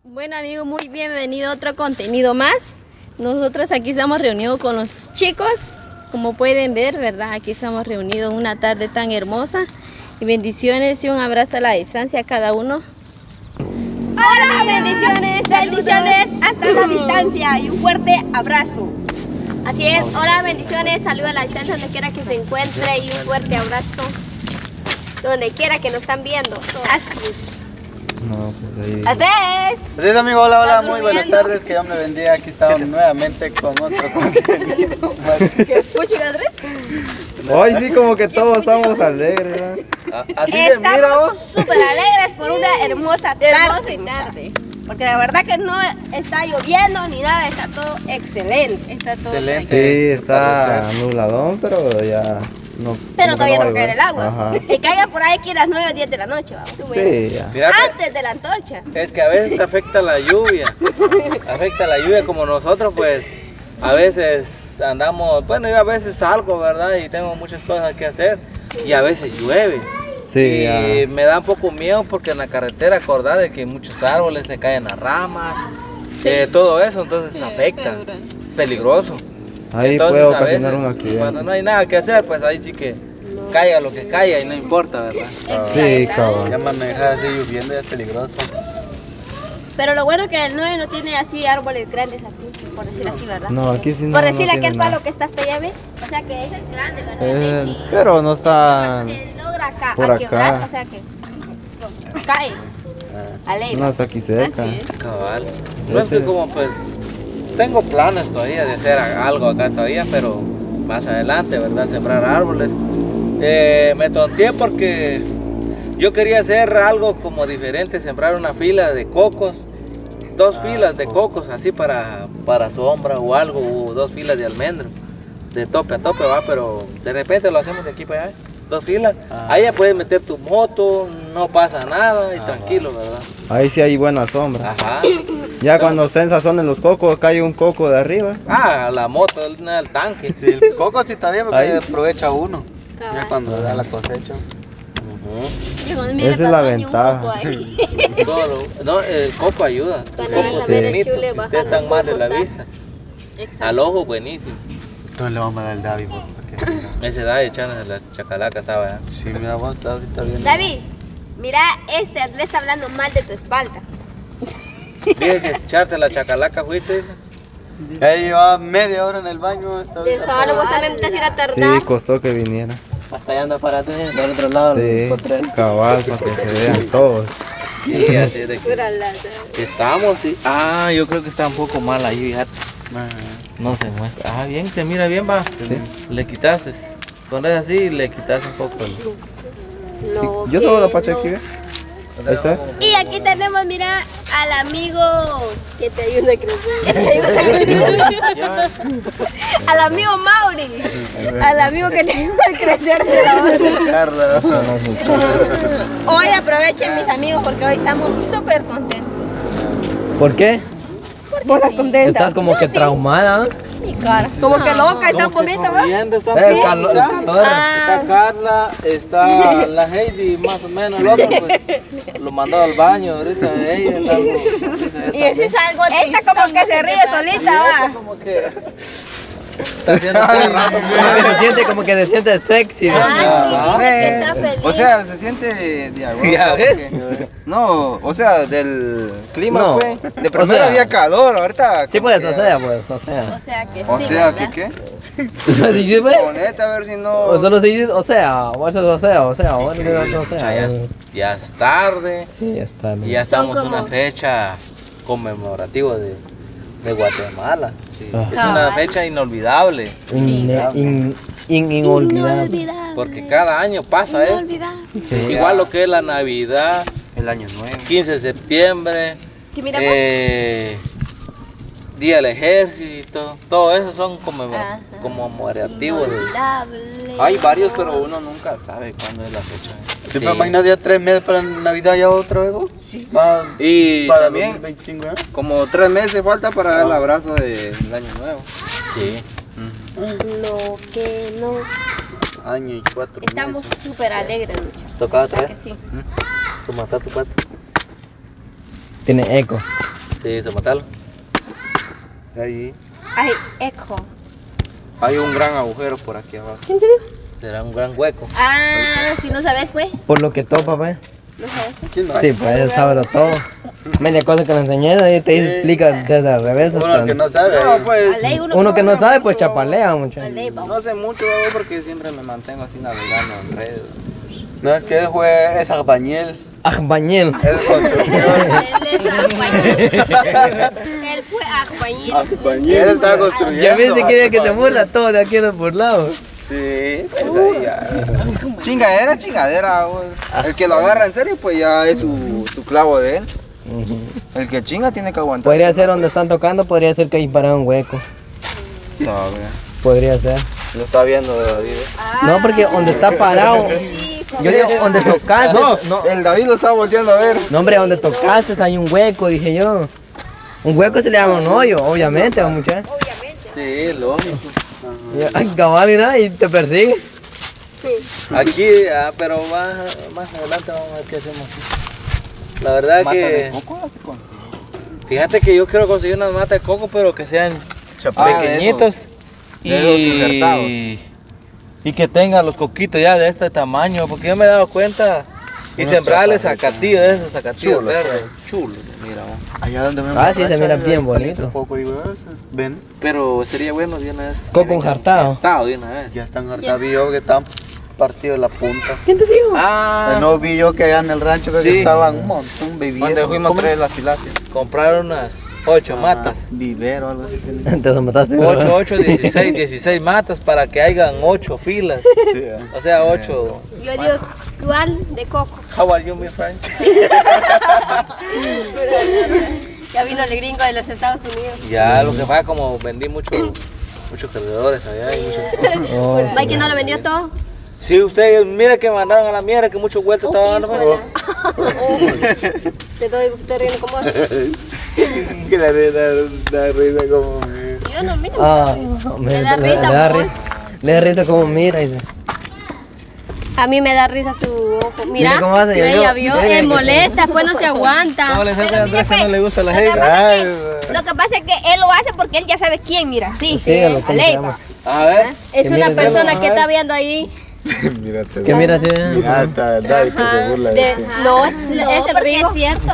Bueno amigos, muy bienvenido a otro contenido más. Nosotros aquí estamos reunidos con los chicos. Como pueden ver, ¿verdad? Aquí estamos reunidos en una tarde tan hermosa. Y bendiciones y un abrazo a la distancia a cada uno. Hola, bendiciones, bendiciones hasta la distancia y un fuerte abrazo. Así es, hola, bendiciones, saludos a la distancia donde quiera que se encuentre y un fuerte abrazo donde quiera que nos están viendo. Así es. No, pues ahí. Adiós. Así es, amigo, hola, hola, ¿Estás muy buenas durmiendo? tardes, que Dios me bendiga. Aquí estamos nuevamente con otro contenido. ¿Qué pucha, André? Hoy sí, como que todos estamos alegres, ¿verdad? Así se mira, Estamos vos. súper alegres por una hermosa Hermosa y tarde. tarde. Porque la verdad que no está lloviendo ni nada, está todo excelente. Está todo Excelente. tranquilo. Sí, está nubladón, pero ya no. Pero como que todavía va a no cae el llover. agua. Ajá. Que caiga por ahí aquí a las 9 o 10 de la noche, vamos. Tú ves. Sí, ya. Mira Antes de la antorcha. es que a veces afecta la lluvia. Afecta la lluvia como nosotros, pues a veces andamos, bueno, yo a veces salgo, ¿verdad? Y tengo muchas cosas que hacer y a veces llueve. Sí, Y ya. me da un poco miedo porque en la carretera acordar de que muchos árboles se caen las ramas, todo eso, entonces afecta, peligroso. Ahí Entonces, puede a ocasionar veces, un accidente. cuando no hay nada que hacer, pues ahí sí que caiga lo que caiga y no importa, ¿verdad? Sí, cabrón. Ya manejar así lloviendo ya es peligroso. Pero lo bueno es que el 9 no tiene así árboles grandes aquí, por decir así, ¿verdad? No, aquí sí no. Por decirle no aquel tiene palo nada. que está hasta allá, ¿ve? O sea que ese es grande, ¿verdad? Sí. Pero no está. Logra acá, por a quebrar, acá. o sea que cae a ley. No está aquí cerca. Así es. Cabal. No es que como pues tengo planes todavía de hacer algo acá todavía, pero más adelante, ¿verdad? Sembrar árboles. Me tonteé porque yo quería hacer algo como diferente, sembrar una fila de cocos, dos filas de cocos así para sombra o algo, o dos filas de almendro, de tope a tope, va, pero de repente lo hacemos de aquí para allá. Dos filas, ahí ya puedes meter tu moto, no pasa nada y tranquilo, ¿verdad? Ahí sí hay buena sombra. Ajá. Ya cuando estén sazones los cocos, cae un coco de arriba. Ah, la moto, el tanque. Sí, el coco sí está bien porque Ahí. aprovecha uno. Cabal. Ya cuando da la cosecha. Digo, mira, Esa es la tamaño un ventaja. coco ahí. No, el coco ayuda. El Cuando coco vas a es ver el bonito, chule si bajando ustedes están mal de la cocos, vista. Al ojo buenísimo. Entonces le vamos a dar el David porque Ese da echándose la chacalaca estaba allá. sí, mira, vos está ahorita bien. David, mira, le está hablando mal de tu espalda. Dije que echarte la chacalaca, fuiste. Dice. Ya lleva media hora en el baño hasta ahorita. Déjalo, vos también te vas a ir a tardar. Sí, costó que viniera. Hasta allá anda para atrás, del otro lado. Sí, cabal, para que se vean todos. Sí, así de que Pura lata. estamos, sí. Ah, yo creo que está un poco mal ahí, fíjate. No se muestra. Ah, bien, se mira bien, va. Le quitaste. Cuando es así, le quitas un poco. No, Yo tengo la que pacha no. aquí, ¿ve? Ahí está. Y aquí tenemos, mira, al amigo Que te ayude a crecer. que te ayuda, al amigo Mauri, al amigo que te ayuda a crecer de la otra. Carla. Hoy aprovechen mis amigos porque hoy estamos súper contentos. ¿Por qué? ¿Vos estás contenta? Estás como que traumada. Mi cara. Como que loca, está bonita, ¿va? El calor, todo Está Carla, está la Heidi, más o menos. El otro, pues, lo mandó al baño. Ahorita ella está algo. Y ese es algo Esta como que se ríe solita, va. Como que. Está haciendo se siente como que se siente sexy. Ah, sí, dice que está feliz. O sea, se siente diagonal. Ya ves. porque- No, o sea, del clima, No. pues. De O primero sea, había calor, ahorita. Sí, como pues, que- o sea, pues, o sea. O sea que O sí, sea, ¿verdad? ¿qué? Si sí, pues. Ponete a ver si no. O solo si dices, o sea, o eso es o sea, o Ya es tarde. Sí, ya está. Y ya estamos en como- una fecha conmemorativa de Guatemala. Sí. Ah. Es una fecha inolvidable. Inolvidable. Porque cada año pasa esto. Sí. Igual lo que es la Navidad, El año nuevo. 15 de septiembre, Que mira, Día del Ejército, todo eso son Ajá. conmemorativos. Hay varios, pero uno nunca sabe cuándo es la fecha. Sí. ¿Te imaginas ya 3 meses para Navidad ya otra vez? Sí. Y para también 2025, como 3 meses falta para el abrazo del año nuevo. Sí. Lo que no. Año y 4 estamos meses. súper alegres, muchachos. Tocaba ¿Verdad que traer. sí? Sumata tu pato. Tiene eco. Sí, se matalo. Ahí. Ay, eco. Hay un gran agujero por aquí abajo. Será un gran hueco. Ah, si no sabes, pues. Por lo que topa, pues. No sabes. ¿Quién no? Sí, pues él sabe todo. Media cosa que le enseñé, ahí te explica desde al revés. Uno hasta- que no sabe. No, A pues. ley Uno que no sé sabe, mucho, pues chapalea mucho. A ley, vamos. No sé mucho, porque siempre me mantengo así navegando en redes. No, es que él es albañil. Ajbañel. Es construcción. Él es albañil. Él fue albañil. Él está construyendo. Ya viste que se burla todo de aquí por lado. Sí, pues ahí ya. Chingadera, vos. El que lo agarra en serio, pues ya es su clavo de él. El que chinga tiene que aguantar. Podría ser donde están tocando, podría ser que disparan un hueco. Sabe. Podría ser. Lo está viendo David. No, porque donde está parado. Yo digo, donde tocaste. No, el David lo está volteando a ver. No, hombre, donde tocaste hay un hueco, dije yo. Un hueco se le llama un hoyo, obviamente, muchachos. Sí, lógico. Ay, cabal, mira, y te persigue. Aquí, pero más adelante vamos a ver qué hacemos aquí. La verdad que... Fíjate que yo quiero conseguir unas matas de coco, pero que sean pequeñitos. De esos injertados. Y que tengan los coquitos ya de este tamaño, porque yo me he dado cuenta. Y sembrarles zacatillo de esos zacatillos verdes. Chulo, mira. Allá donde me Ah, sí, se mira bien bonito. Poco, digo, ven, Pero sería bueno de una vez. Coco enjartado. Enjartado de una vez. ya están harta. Vi yo que están partidos la punta. ¿Quién te dijo? No vi yo que allá en el rancho que Sí. estaban un montón viviendo. Cuando fuimos a traer las filacias. Compraron unas 8 matas. Vivero, algo así. Te lo mataste. 8, 8, 16, 16 matas para que hayan 8 filas. Sí, O sea, 8. Yo digo, ¿cuál de coco? How are you, my friend? Ya vino el gringo de los Estados Unidos. Ya, lo que pasa como vendí muchos perdedores allá y muchos... Oh, Mike no lo vendió todo. Sí, usted, mire que mandaron a la mierda, que muchos vueltos estaban dando. Te riendo como vos. Que la risa como Yo no, mira. Ah, Me da risa, vos. Le da risa como mira. Dice. A mí me da risa su ojo. Mira, Mira cómo hace, yo- ella vio, mira, él molesta, pues no se aguanta. No, le sabe a Andrés que pues, no le gusta la lo que gente. pasa es que- Lo que pasa es que él lo hace porque él ya sabe quién, mira, sí. Sí, a lo que a ley, se llama. A ver. Es Que una mire, persona a que ver. está viendo ahí. Mírate. Que mira así. Mira, hasta David que se burla de ti. No, es el porque rico. es cierto.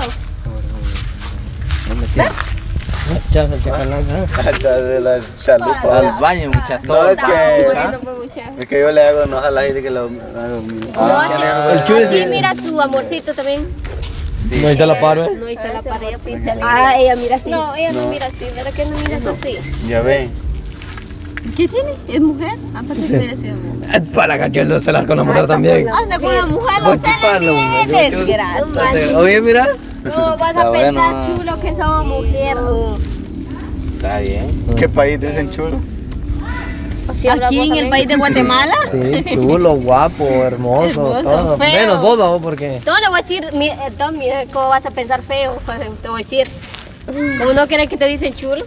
Chaza, chacalanza. Echarle la chalupa. Al baño, muchachos. No, es que, Bueno, pues, muchacha. es que yo le hago enojar a la gente que lo hago. No, así, el chulo así sí. mira su amorcito también. No está la par, ¿eh? No, ahí está la pared. Ah, ella mira así. No, ella no mira así, ¿verdad que no miras así? Ya ven. ¿Qué tiene? ¿Es mujer? Aparte que hubiera sido mujer. Para cachorro se las con la mujer también. O sea, con la mujer Pues, lo se para, le hombre, viene, yo- desgracia. Oye, mira. No, vas Está a pensar bueno. chulo que somos mujer. Está bien. ¿Qué país dicen chulo? O si hablas Aquí vos en el también. país de Guatemala. Sí, chulo, guapo, hermoso, Hermoso, todo. feo. Menos boba, ¿vos? Porque No, le voy a decir, Tommy, ¿cómo vas a pensar feo? Pues, te voy a decir. Como no quieres que te dicen chulo.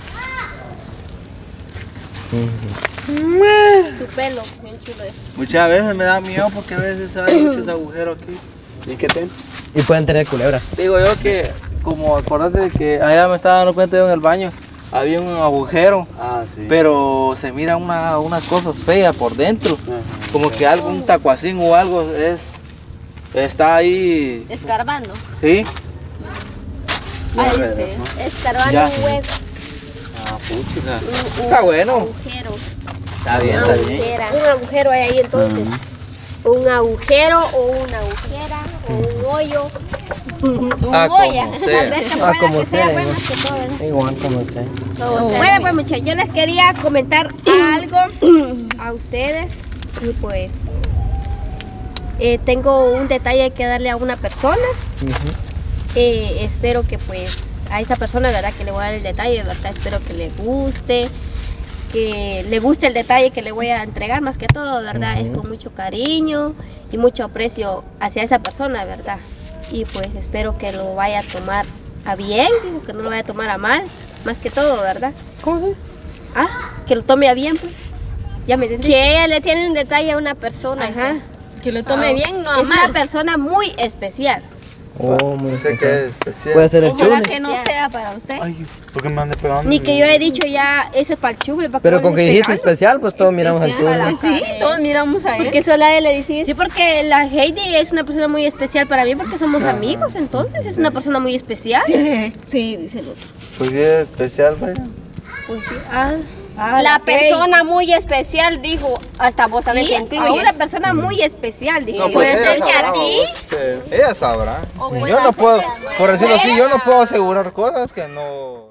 Tu pelo, bien chulo es. Muchas veces me da miedo porque a veces hay muchos agujeros aquí. ¿Y qué ten? y pueden tener culebra. Digo yo que, como acordate de que allá me estaba dando cuenta yo en el baño, había un agujero, Ah, sí. pero se mira unas cosas feas por dentro. Como que algún tacuacín o algo está ahí, Escarbando. ¿sí? Ahí sí. Escarbando Ya. un hueco. Ah, puchica. Un Está bueno. agujero. Está bien, Una está bien. agujera. Un agujero hay ahí entonces. Un agujero o una agujera o un hoyo. Ah, olla. como Tal sea. vez que Ah, pueda como que sea sea, bueno igual. que todo, ¿verdad? Igual como sea. Como sea. Bueno, pues muchachos, yo les quería comentar algo a ustedes y pues tengo un detalle que darle a una persona. Espero que pues a esa persona, verdad, que le voy a dar el detalle, verdad, espero que le guste el detalle que le voy a entregar, más que todo, verdad, es con mucho cariño y mucho aprecio hacia esa persona, verdad, y pues espero que lo vaya a tomar a bien, digo, que no lo vaya a tomar a mal, más que todo, verdad. ¿Cómo se? Ah, que lo tome a bien, pues. Ya me entendí. Que ella le tiene un detalle a una persona. Ajá. Que lo tome bien, no a Es una mal. persona muy especial. Oh, muy Sé que especial. es especial. Puede ser el Ojalá chule. que no sea para usted. Ay, ¿por qué me ande pegando? Ni que yo he dicho ya, ese es para el chule, para Pero con que dijiste especial, pues todos miramos al Especial. chule. Sí, todos miramos a él. Porque solo a él le decís. Sí, porque la Heidi es una persona muy especial para mí porque somos amigos, entonces es una persona muy especial. Sí, dice el otro. Pues sí, es especial, vaya. Pues sí. La Heidi. persona muy especial, dijo, hasta vos también Sí, te a incluye. una persona muy especial, dije. No, yo. pues Puede ella ser que a sabrá, ti. vos. Ella sabrá. Yo no puedo, por decirlo así, yo no puedo asegurar cosas que no...